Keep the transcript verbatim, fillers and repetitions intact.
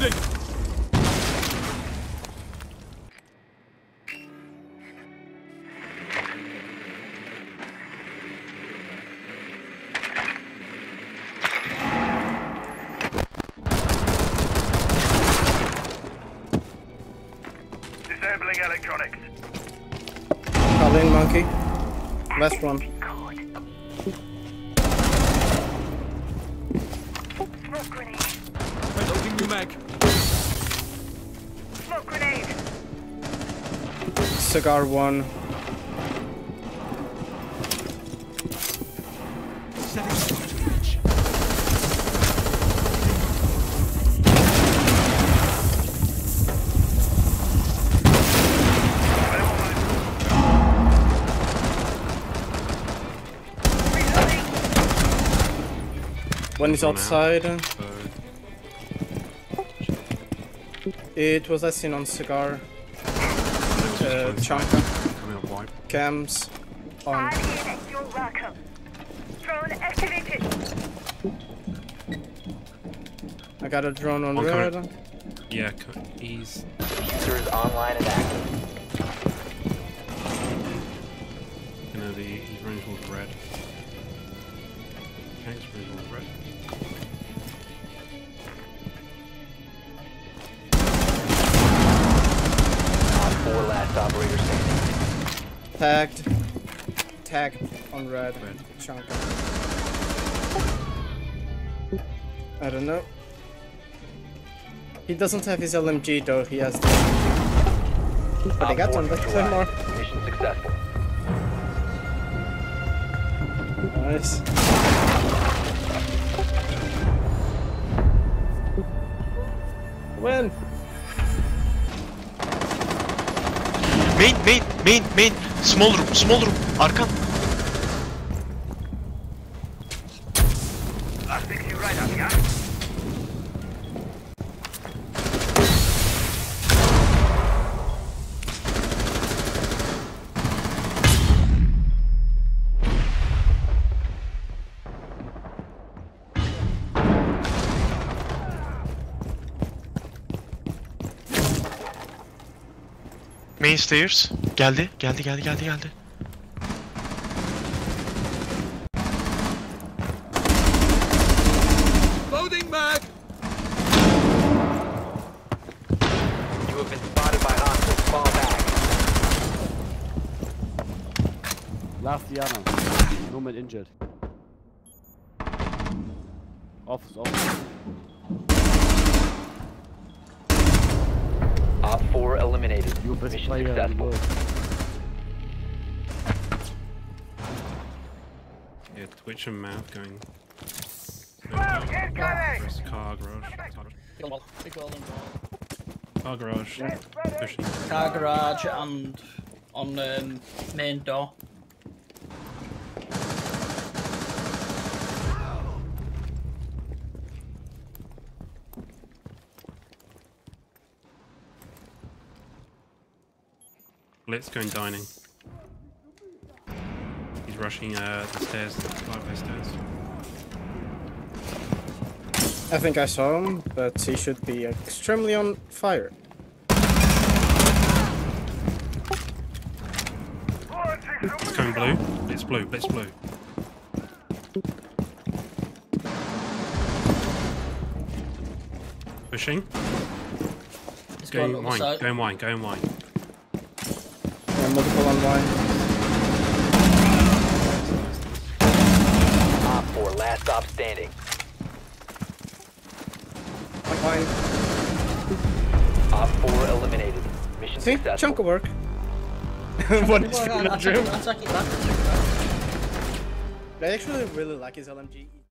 Reloading! Disabling electronics. Calling monkey. Last one. Smoke grenade. Reloading new mag. Smoke grenade. Cigar one. Setting switch. One is outside. It was as seen on cigar. Uh, Chanka. Coming up white. Cams. On. Alien, you're welcome. Drone activated. I got a drone on One red. coming. Yeah, co- he's. User is online and active. Gonna be. He's running towards red. Tank's running towards red. Op four last operator standing. Tagged. Tagged on red. Red. Chanka. I don't know. He doesn't have his L M G though, he has the... But I Op got four one, that's neutralized. one more. Mission successful. Nice. Win! Main, main, main, main. Small room, small room. Arkan. I'll fix you right up, yeah? Main stairs. Geldi, geldi, geldi, geldi, geldi. Loading mag! You have been spotted by hostiles. Fall back. Last Diana. No man injured. Off, off. Op four eliminated. You best Mission player in the successful. world. Yeah, Twitch and mouth going. Smoke incoming! Press car garage. Car garage. Big wall, big wall and wall. Car garage. Pushing. Car garage and on um, main door. Blitz going dining. He's rushing uh, the stairs, the fireplace stairs. I think I saw him, but he should be extremely on fire. It's coming blue. Blitz blue. Blitz blue. Pushing. He's going Going on the wine. side. Going wine. Going wine. Yeah, multiple online. Op four last stop standing. Online. Op four eliminated. Mission See? successful. Chunk of work. What is Well, in the I'll take dream? it, I'll take it back, I'll take it back. I actually really like his L M G.